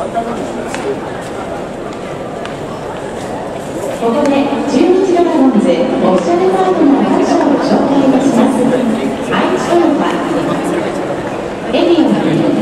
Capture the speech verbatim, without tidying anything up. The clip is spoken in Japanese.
ここで中日ドラゴンズオフィシャルパートナー各社を紹介いたします。愛知トヨタ、エディオン